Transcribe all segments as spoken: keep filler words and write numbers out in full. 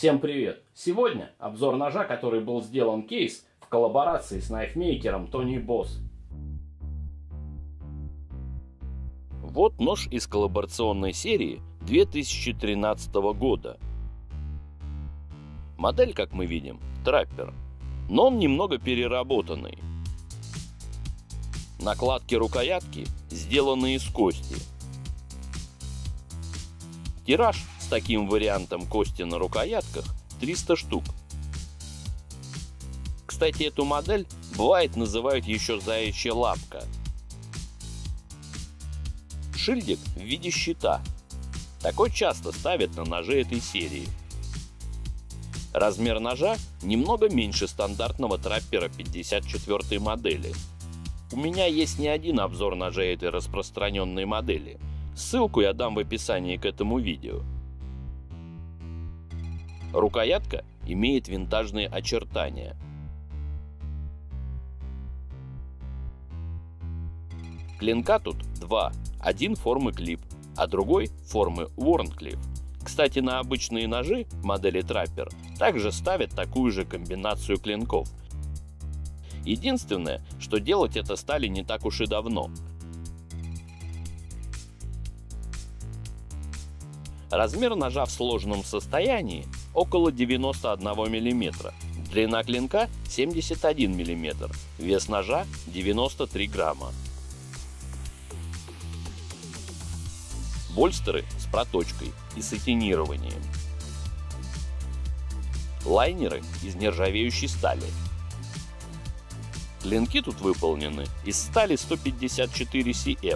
Всем привет! Сегодня обзор ножа, который был сделан кейс в коллаборации с найфмейкером Tony Boss. Вот нож из коллаборационной серии две тысячи тринадцатого года. Модель, как мы видим, траппер, но он немного переработанный. Накладки рукоятки сделаны из кости. Тираж с таким вариантом кости на рукоятках триста штук. Кстати, эту модель бывает называют еще заячья лапка. Шильдик в виде щита. Такой часто ставят на ножи этой серии. Размер ножа немного меньше стандартного траппера пятьдесят четвёртой модели. У меня есть не один обзор ножей этой распространенной модели. Ссылку я дам в описании к этому видео. Рукоятка имеет винтажные очертания. Клинка тут два. Один формы клип, а другой формы Wharncliffe. Кстати, на обычные ножи модели траппер также ставят такую же комбинацию клинков. Единственное, что делать это стали не так уж и давно. Размер ножа в сложенном состоянии около девяноста одного миллиметра. Длина клинка семьдесят один миллиметр. Вес ножа девяносто три грамма. Больстеры с проточкой и сатинированием. Лайнеры из нержавеющей стали. Клинки тут выполнены из стали сто пятьдесят четыре си эм.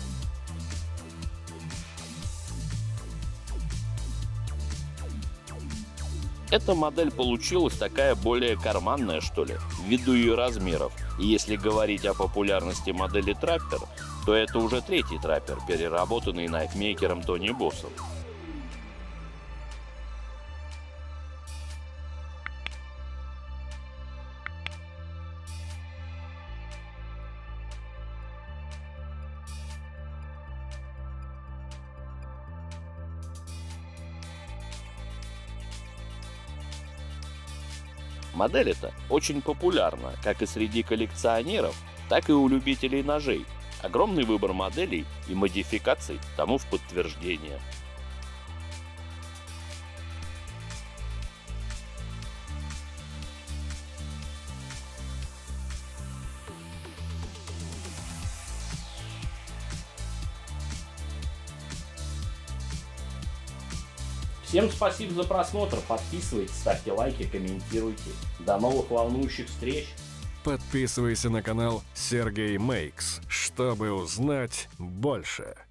Эта модель получилась такая более карманная, что ли, ввиду ее размеров. И если говорить о популярности модели траппер, то это уже третий траппер, переработанный найфмейкером Tony Boss. Модель эта очень популярна как и среди коллекционеров, так и у любителей ножей. Огромный выбор моделей и модификаций тому в подтверждение. Всем спасибо за просмотр, подписывайтесь, ставьте лайки, комментируйте. До новых волнующих встреч! Подписывайся на канал Сергей Мейкс, чтобы узнать больше.